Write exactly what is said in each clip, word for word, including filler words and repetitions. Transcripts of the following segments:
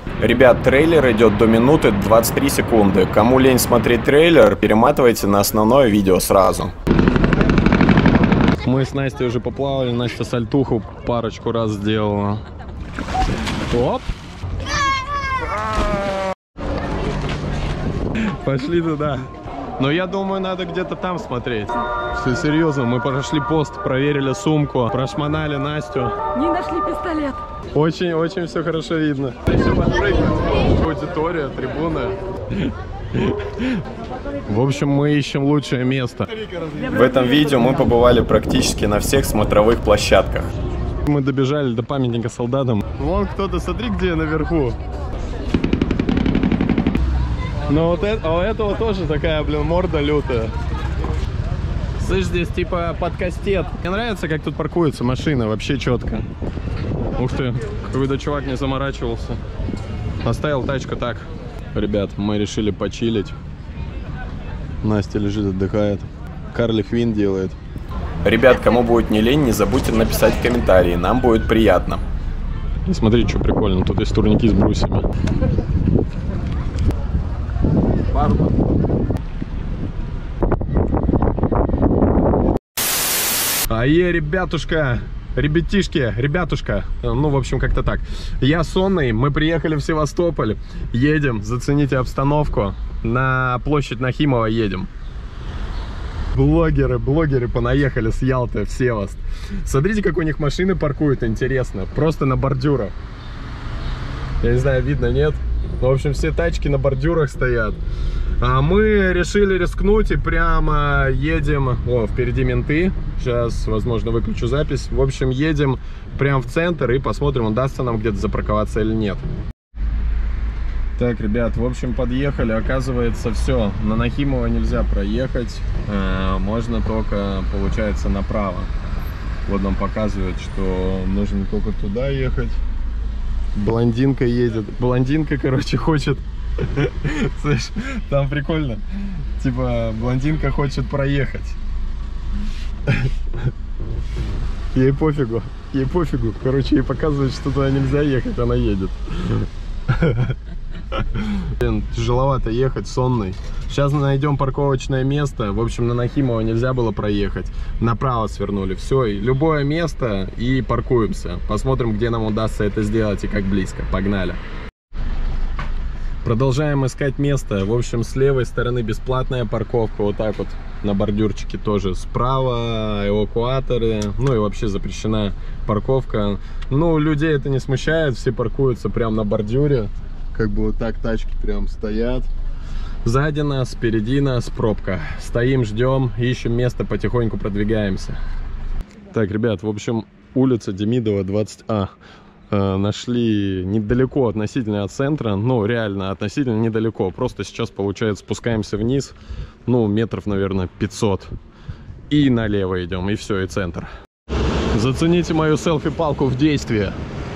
Ребят, трейлер идет до минуты двадцать три секунды. Кому лень смотреть трейлер, перематывайте на основное видео сразу. Мы с Настей уже поплавали, Настя сальтуху парочку раз сделала. Оп! Пошли туда. Но я думаю, надо где-то там смотреть. Все серьезно, мы прошли пост, проверили сумку, прошмонали Настю. Не нашли пистолет. Очень-очень все хорошо видно. Еще подпрыгнуть. Аудитория, трибуна. В общем, мы ищем лучшее место. В этом видео мы побывали практически на всех смотровых площадках. Мы добежали до памятника солдатам. Вон кто-то, смотри, где наверху. Ну вот это, а у этого тоже такая, блин, морда лютая. Слышь, здесь типа под кастет. Мне нравится, как тут паркуется машина, вообще четко. Ух ты, какой-то чувак не заморачивался. Оставил тачку так. Ребят, мы решили почилить. Настя лежит, отдыхает. Карли Хвин делает. Ребят, кому будет не лень, не забудьте написать в комментарии, нам будет приятно. И смотри, что прикольно, тут есть турники с брусьями. Барба. Ае, ребятушка, ребятишки, ребятушка, ну, в общем, как-то так. Я сонный, мы приехали в Севастополь, едем, зацените обстановку, на площадь Нахимова едем. Блогеры, блогеры понаехали с Ялты в Севаст. Смотрите, как у них машины паркуют, интересно, просто на бордюрах. Я не знаю, видно, нет? В общем, все тачки на бордюрах стоят. А мы решили рискнуть и прямо едем. О, впереди менты. Сейчас, возможно, выключу запись. В общем, едем прямо в центр и посмотрим, удастся нам где-то запарковаться или нет. Так, ребят, в общем, подъехали. Оказывается, все, на Нахимова нельзя проехать. Э, можно только, получается, направо. Вот нам показывают, что нужно только туда ехать. Блондинка едет. Блондинка, короче, хочет... Слышь, там прикольно. Типа, блондинка хочет проехать. Ей пофигу. Ей пофигу. Короче, ей показывают, что туда нельзя ехать, она едет. Блин, тяжеловато ехать, сонный. Сейчас мы найдем парковочное место. В общем, на Нахимова нельзя было проехать. Направо свернули. Все, и любое место и паркуемся. Посмотрим, где нам удастся это сделать и как близко. Погнали. Продолжаем искать место. В общем, с левой стороны бесплатная парковка. Вот так вот на бордюрчике тоже. Справа эвакуаторы. Ну и вообще запрещена парковка. Ну, людей это не смущает. Все паркуются прямо на бордюре. Как бы вот так тачки прям стоят. Сзади нас, впереди нас пробка. Стоим, ждем, ищем место, потихоньку продвигаемся. Так, ребят, в общем, улица Демидова, двадцать А. Э, нашли недалеко относительно от центра. Ну, реально, относительно недалеко. Просто сейчас, получается, спускаемся вниз. Ну, метров, наверное, пятьсот. И налево идем, и все, и центр. Зацените мою селфи-палку в действии.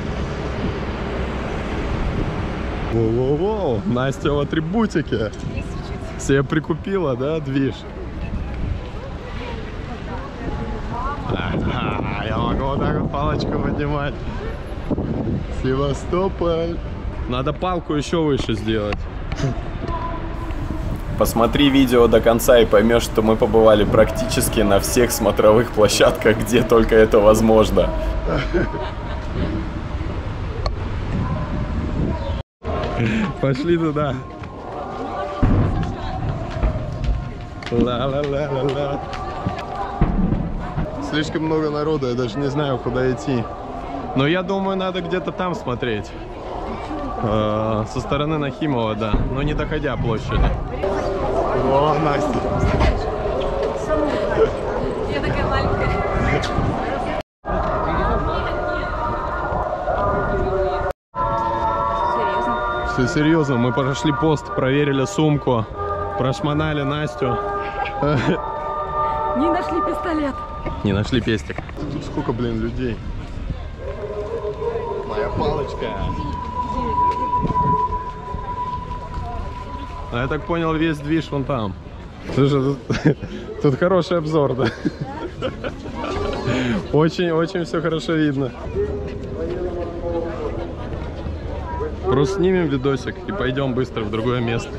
Воу-воу-воу, Настя в атрибутике. Себе прикупила, да, движ? А, я могу вот так вот палочку поднимать. Севастополь. Надо палку еще выше сделать. Посмотри видео до конца и поймешь, что мы побывали практически на всех смотровых площадках, где только это возможно. Пошли туда. Ла-ла-ла-ла-ла. Слишком много народа, я даже не знаю, куда идти. Но я думаю, надо где-то там смотреть. Э-э, со стороны Нахимова, да. Но не доходя площади. О, Настя. Я такая маленькая. Все серьезно, мы прошли пост, проверили сумку, прошмонали Настю. Не нашли пистолет. Не нашли пестик. Тут сколько, блин, людей. Моя палочка. А я так понял, весь движ вон там. Слушай, тут, тут хороший обзор, да? Очень-очень все хорошо видно. Просто снимем видосик и пойдем быстро в другое место.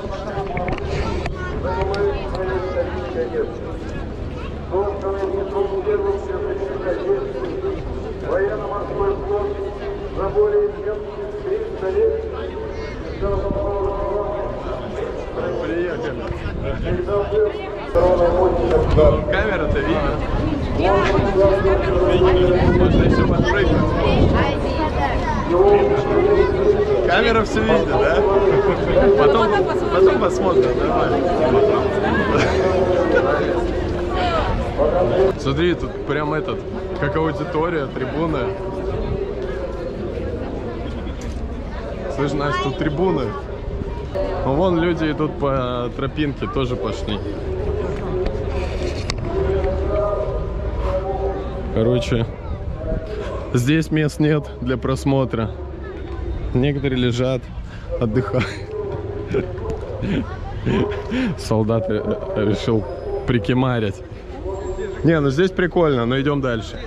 Военно-морской флот за более чем триста лет. Приехали. Камера-то видно. Можно еще подпрыгнуть. Камера все видит, да? Потом, потом посмотрим, нормально. Смотри, тут прям этот, как аудитория, трибуна. Слышь, Настя, тут трибуны. Ну, вон люди идут по тропинке, тоже пошли. Короче, здесь мест нет для просмотра. Некоторые лежат, отдыхают. Солдат решил прикимарить. Не, ну здесь прикольно, но идем дальше.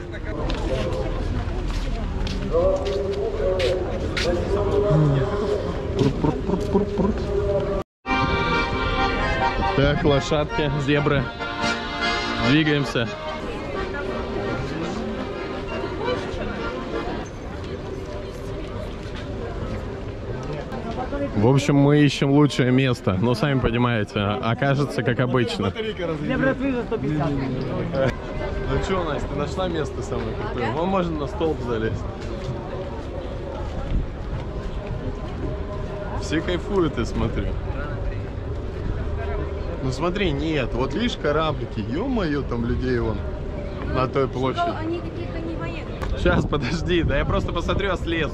Так, лошадки, зебры. Двигаемся. В общем, мы ищем лучшее место. Но сами понимаете, окажется как обычно. Ну что, Настя, ты нашла место самое крутое? Вон можно на столб залезть. Все кайфуют, я смотрю. Ну смотри, нет, вот видишь кораблики, ё-моё, там людей вон на той площади. Они какие-то не мои. Сейчас, подожди, да я просто посмотрю, а слезу.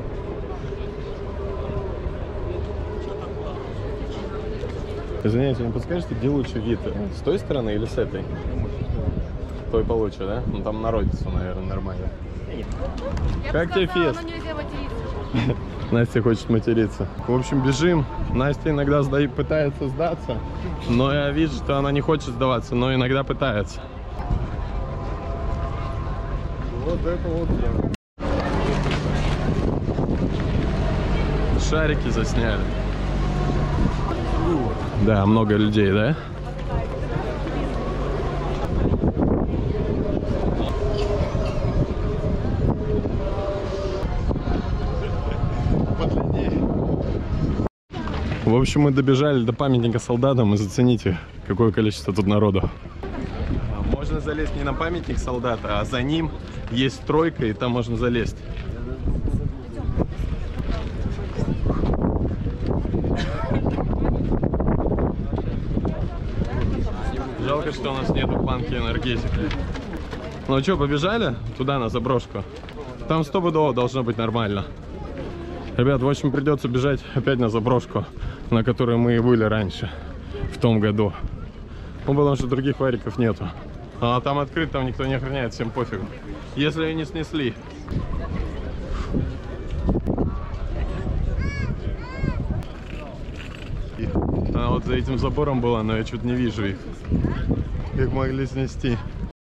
Извините, не подскажете, где лучше вид? С той стороны или с этой? Той получше, да? Ну там народится, наверное, нормально. Я Как бы тебе сказала, фест? но нельзя материться. Настя хочет материться. В общем, бежим. Настя иногда сда... пытается сдаться, но я вижу, что она не хочет сдаваться, но иногда пытается. Вот это вот, да. Шарики засняли. Да, много людей, да? В общем, мы добежали до памятника солдатам, и зацените, какое количество тут народу. Можно залезть не на памятник солдата, а за ним есть стройка, и там можно залезть. Жалко, что у нас нету банки энергетики. Ну что, побежали туда, на заброшку? Там стопудово должно быть нормально. Ребят, в общем, придется бежать опять на заброшку, на которой мы и были раньше, в том году. Ну, потому что других вариков нету. А там открыт, там никто не охраняет, всем пофигу. Если ее не снесли. А вот за этим забором была, но я что-то не вижу их. Их могли снести.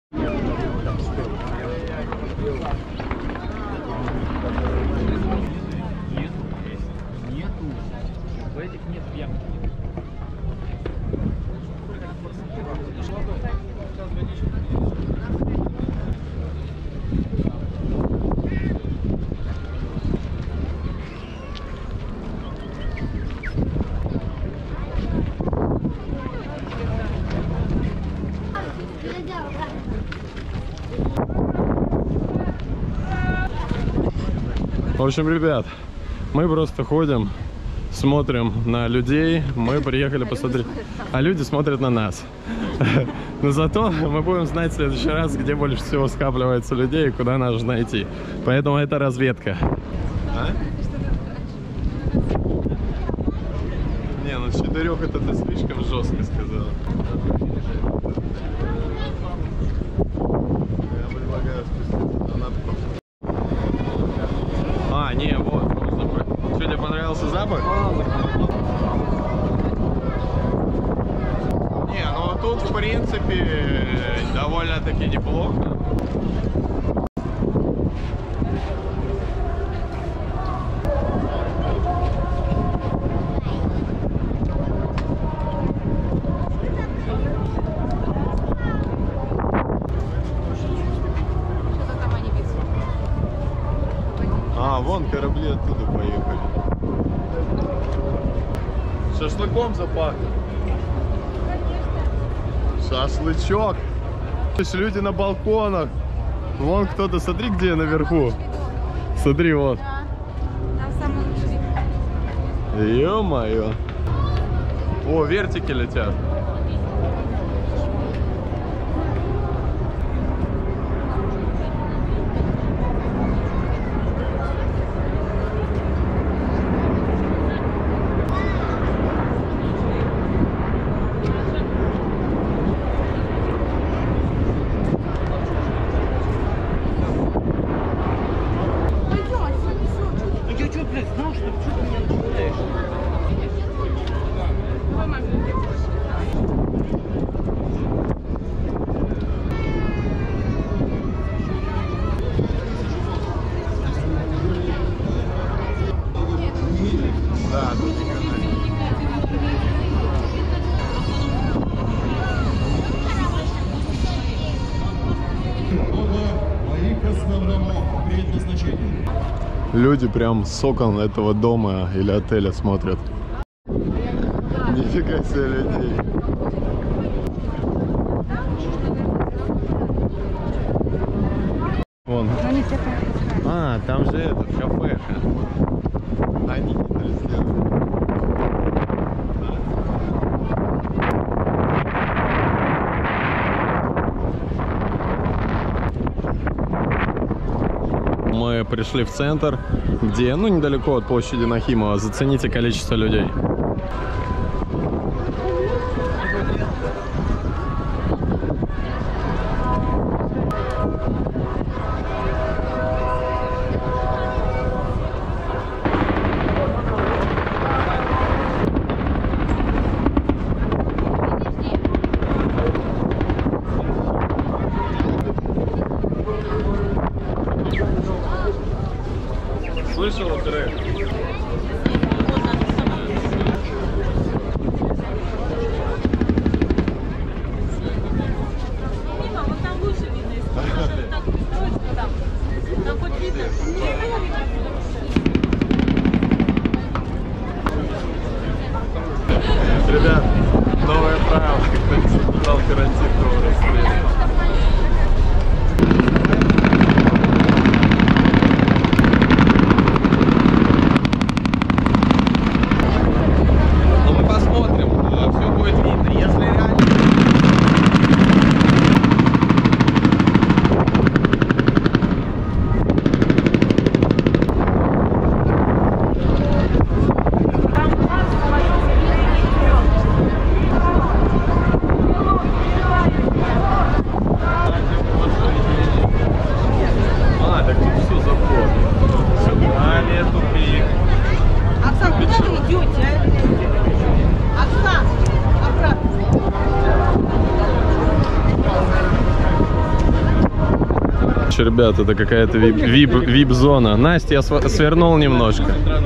В общем, ребят, мы просто ходим, смотрим на людей, мы приехали посмотреть, а люди смотрят на нас. Но зато мы будем знать в следующий раз, где больше всего скапливается людей и куда нужно идти. Поэтому это разведка. А? Не, ну четырех это ты слишком жестко сказал. Я предлагаю спуститься на надпись. А, не, вот, можно... Что, тебе понравился запах? Не, ну тут, в принципе, довольно-таки неплохо. оттуда поехали. Шашлыком запахло. Шашлычок. Люди на балконах. Вон кто-то, смотри, где я наверху. Смотри, вот. Да. Там самый лучший. Ё-моё. О, вертики летят. Люди прям с окон этого дома или отеля смотрят. Нифига себе людей. Вон. А, там же этот, кафеха. Они не сделали. Мы пришли в центр, где, ну, недалеко от площади Нахимова. Зацените количество людей. Слышал трек? Вот там лучше видно, если так устроиться, там, там хоть видно. Ребят, новое правило, как-то соблюдал карантин, кого расстреливать. Ну мы посмотрим, все будет видно, если реально... А, так тут все запор. Далее тупик. Оксан, куда вы идете, а? Оксан, обратно. Ребят, это какая-то вип-зона. Настя, я свернул немножко.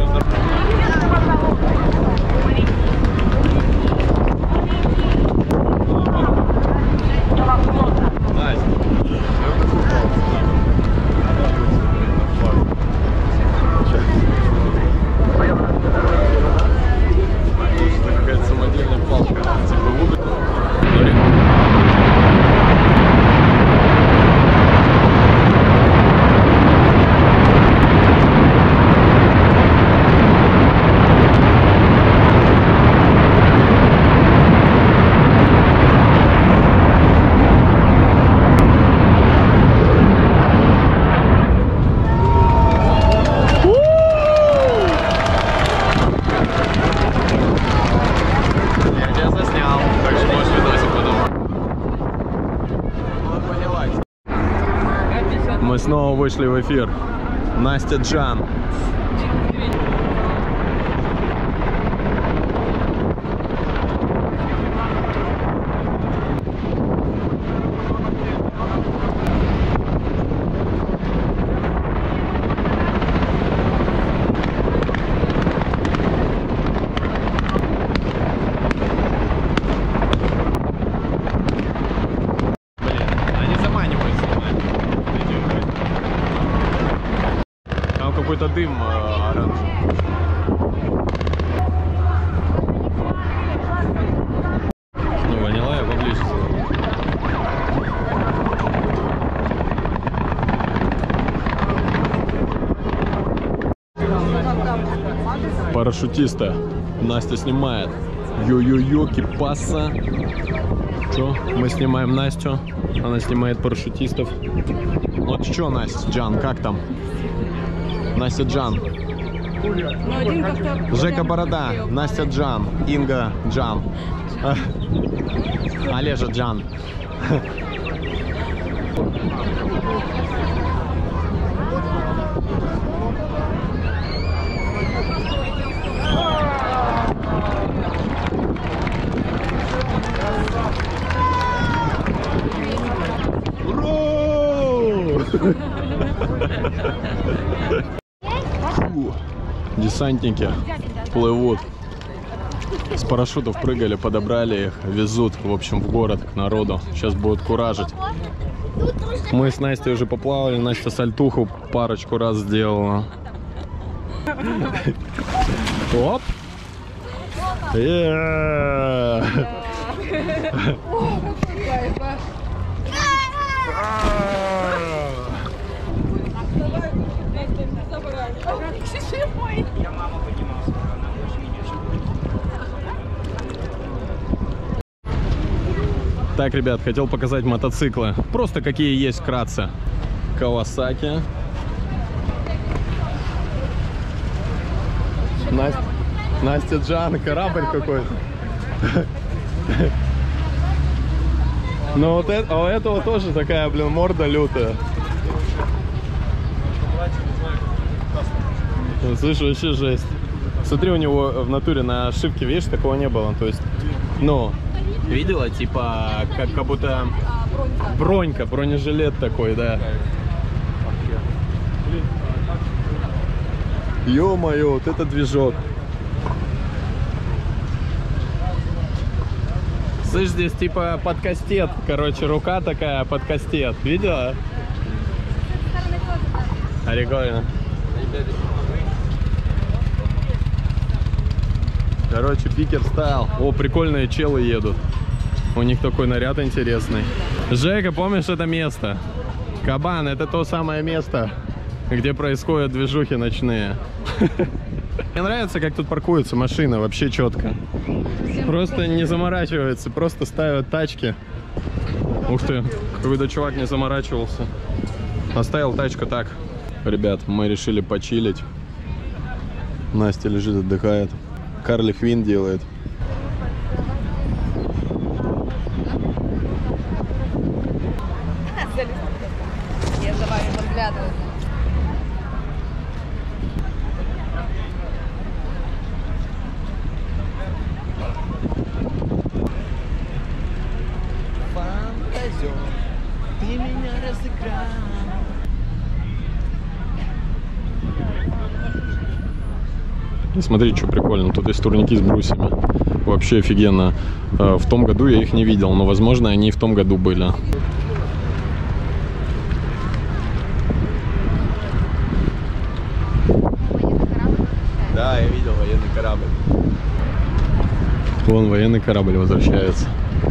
Мы снова вышли в эфир. Настя Джан. Какой-то дым э, парашютиста. Настя снимает. Ё-ё-ё, кипаса. Чё? Мы снимаем Настю. Она снимает парашютистов. Вот чё, Настя, Джан, как там? Настя Джан. Ну, один как-то... Жека Борода, Настя Джан, Инга Джан. Олежа Джан. Фу. Десантники плывут. С парашютов прыгали, подобрали их, везут, в общем, в город к народу. Сейчас будут куражить. Мы с Настей уже поплавали, Настя сальтуху парочку раз сделала. Оп! Так, ребят, хотел показать мотоциклы. Просто какие есть вкратце. Кавасаки. Настя, Настя Джан, корабль какой-то. Ну вот это, а у этого тоже такая, блин, морда лютая. Слышь, вообще жесть. Смотри, у него в натуре на ошибке, видишь, такого не было. То есть, ну, видела, типа, как, как будто бронька, бронежилет такой, да. Ё-моё, вот это движок. Слышь, здесь типа под кастет, короче, рука такая под кастет. Видела? Прикольно. Короче, пикер стайл. О, прикольные челы едут. У них такой наряд интересный. Жека, помнишь это место? Кабан, это то самое место, где происходят движухи ночные. Мне нравится, как тут паркуются машины, вообще четко. Просто не заморачиваются, просто ставят тачки. Ух ты, какой-то чувак не заморачивался. Оставил тачку так. Ребят, мы решили почилить. Настя лежит, отдыхает. Карли Хвин делает. Я за вами подглядываю. Фантазер, ты меня разыграл. Смотри, что прикольно, тут есть турники с брусьями. Вообще офигенно. В том году я их не видел, но, возможно, они и в том году были. Да, я видел военный корабль. Вон военный корабль возвращается.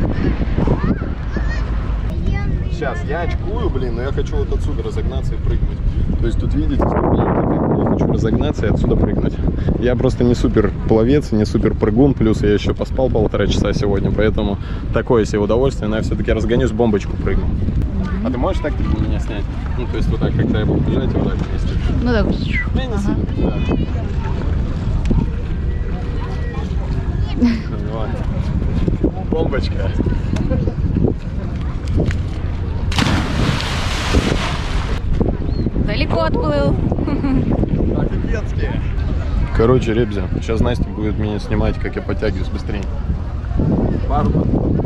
Сейчас, я очкую, блин, но я хочу вот отсюда разогнаться и прыгнуть. То есть тут, видите, я хочу разогнаться и отсюда прыгнуть. Я просто не супер пловец, не супер прыгун, плюс я еще поспал полтора часа сегодня, поэтому такое себе удовольствие, но я все-таки разгонюсь, бомбочку прыгну. А ты можешь так типа меня снять? Ну, то есть вот так, когда я буду бежать, вот так вместе. Ну да. Не, не сильно, да. Давай. Бомбочка. Далеко отплыл. Офигенские. Короче, ребзя, сейчас Настя будет меня снимать, как я подтягиваюсь быстрее. Барба.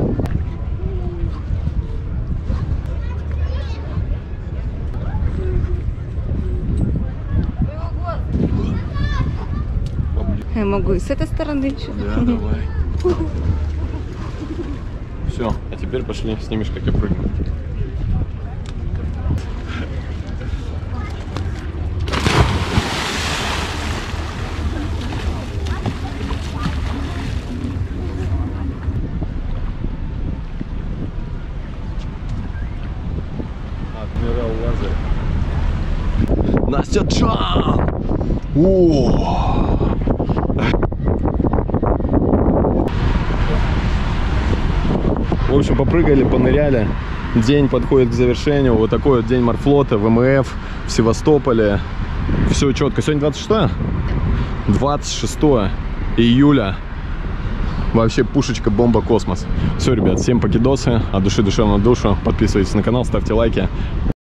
Я могу и с этой стороны еще. Да, давай. Все, а теперь пошли, снимешь, как я прыгну. Костя Джан! О! В общем, попрыгали, поныряли. День подходит к завершению. Вот такой вот день морфлота, ВМФ в Севастополе. Все четко. Сегодня двадцать шестое? двадцать шестое июля. Вообще пушечка, бомба, космос. Все, ребят, всем покидосы. От души душевную душу. Подписывайтесь на канал, ставьте лайки.